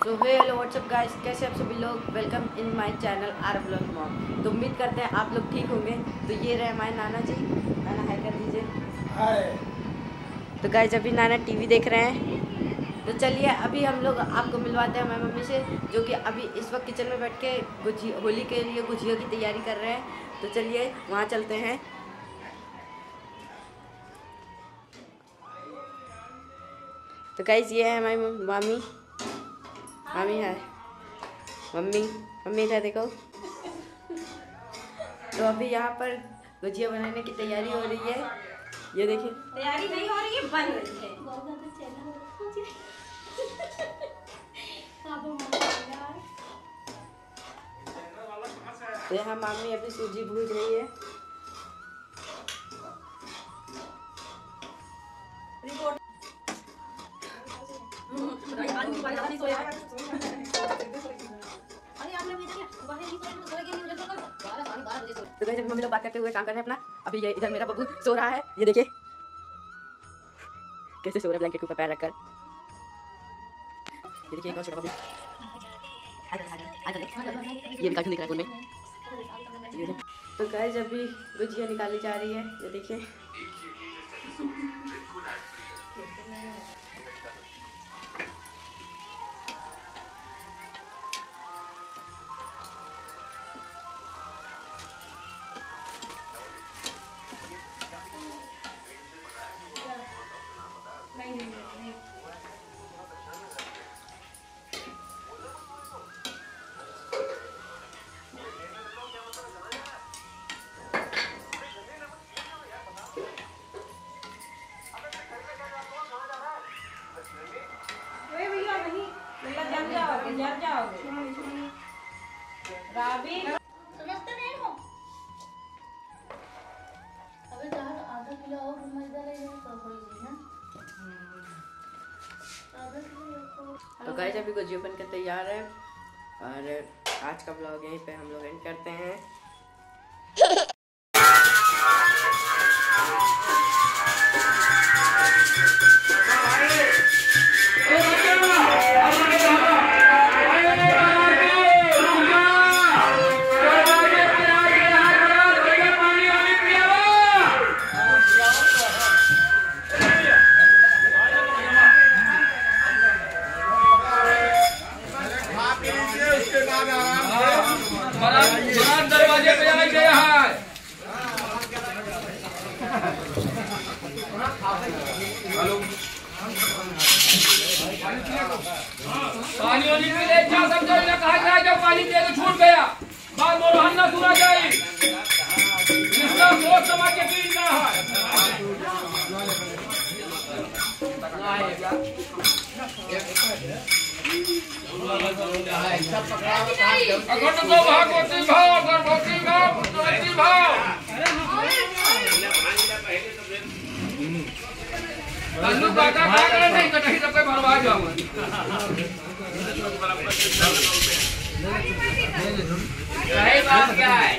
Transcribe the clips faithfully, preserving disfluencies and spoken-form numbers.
सो hey hello what's up guys, कैसे आप सभी लोग। Welcome in my channel R blog mom. तो उम्मीद करते हैं आप लोग ठीक होंगे। तो ये रहे हमारे नाना जी। नाना हाय कर दीजिए। हाय। तो गाइस अभी नाना टीवी देख रहे हैं। तो चलिए अभी हम लोग आपको मिलवाते हैं हमारी मम्मी से, जो कि अभी इस वक्त किचन में बैठ के गुजिया होली के लिए गुजिया की तैयारी कर रहे हैं। तो चलिए वहाँ चलते हैं। तो गाइस ये है हमारी मामी। मामी है, मम्मी मम्मी है देखो। तो अभी यहाँ पर गुजिया बनाने की तैयारी हो रही है। ये देखिए, तैयारी नहीं हो रही है, बन रही है। तो यहाँ मामी अभी सूजी भूज रही है। तो गाइस मम्मी लोग बात करते हुए काम कर रहे हैं अपना। अभी ये इधर मेरा बब्बू सो रहा है। ये देखिए कैसे सो रहा है, ब्लैंकेट के ऊपर पैर रखकर। ये देखिए कौन छोटा बब्बू, ये निकाल दिख रहा है फोन में। तो गाइस अभी गुजिया निकाली जा रही है। ये देखिए जर जाओगे राबी, समझते नहीं हो। अबे यार आधा किलो और मैदा ले जाओ तो थोड़ी सी ना, आधा किलो रखो। तो गाइस अभी गुजिया बनकर तैयार है और आज का ब्लॉग यहीं पे हम लोग एंड करते हैं। दरवाजे पे आ गया है। हेलो, पानी वाली पी ले जा, समझो ना, कहा गया जब पानी पिए तो छूट गया, बात बोलो हम ना सुना जाए। इसका सोच समझ के पीना है। अगर तो भागवती भाव गर्भवती भाव पुत्रवती भाव तन्नू काका खा कर नहीं कटही सब के भरवा जाऊंगा। सही बात क्या है,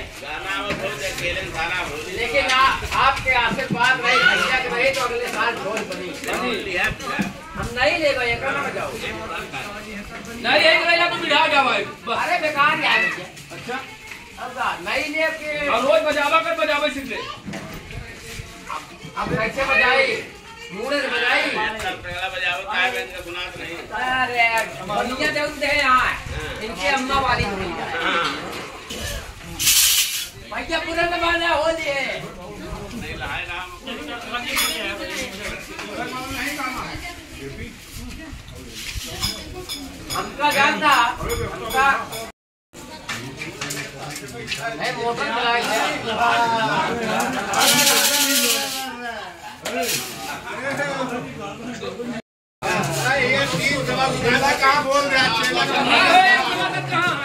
लेकिन आपके आशीर्वाद रही, भैया के रही तो अगले साल ढोल बनी। हम नहीं ले गए, करना बजाओ नहीं एक महीना तो बिठा जाओ। अरे बेकार यार। अच्छा अब नहीं ले के रोज बजावा कर बजावे सीख ले। अब कैसे बजाई, मुड़े से बजाई पहला बजाओ, काय बैंड का गुनाह नहीं। अरे बनिया दे उनते हैं यहाँ, इनके अम्मा वाली हुई है भैया, पूरा जमाना हो लिए नहीं लाए राम हमका जानता हमका है मोटर चलाई है। ये तीन जवाब ज्यादा कहाँ बोल रहे हैं? कहाँ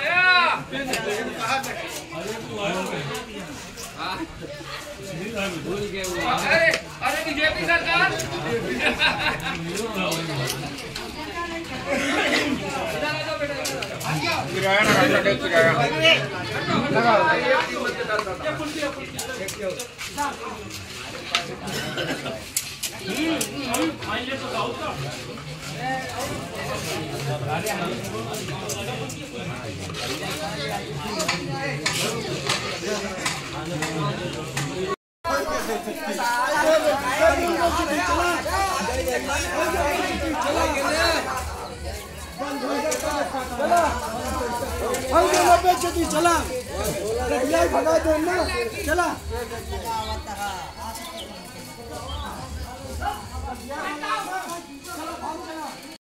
है? अरे अरे बीजेपी सरकार किराया ना कर किराया लगा। चला भगा दो ना चला